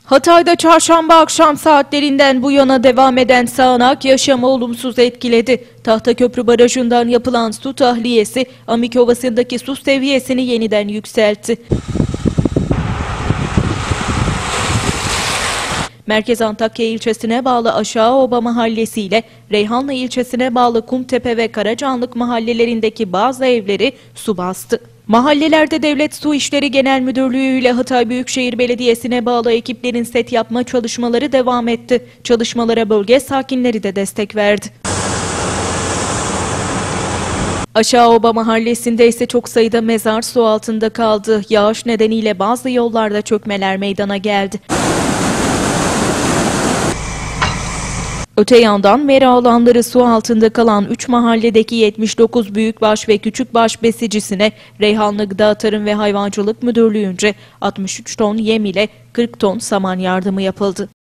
Hatay'da çarşamba akşam saatlerinden bu yana devam eden sağanak yaşamı olumsuz etkiledi. Tahtaköprü Barajı'ndan yapılan su tahliyesi Amik Ovası'ndaki su seviyesini yeniden yükseltti. Merkez Antakya ilçesine bağlı Aşağıoba Mahallesi ile Reyhanlı ilçesine bağlı Kumtepe ve Karacanlık mahallelerindeki bazı evleri su bastı. Mahallelerde Devlet Su İşleri Genel Müdürlüğü ile Hatay Büyükşehir Belediyesi'ne bağlı ekiplerin set yapma çalışmaları devam etti. Çalışmalara bölge sakinleri de destek verdi. Aşağıoba Mahallesi'nde ise çok sayıda mezar su altında kaldı. Yağış nedeniyle bazı yollarda çökmeler meydana geldi. Öte yandan mera alanları su altında kalan 3 mahalledeki 79 büyükbaş ve küçükbaş besicisine Reyhanlı Gıda Tarım ve Hayvancılık Müdürlüğü'nce 63 ton yem ile 40 ton saman yardımı yapıldı.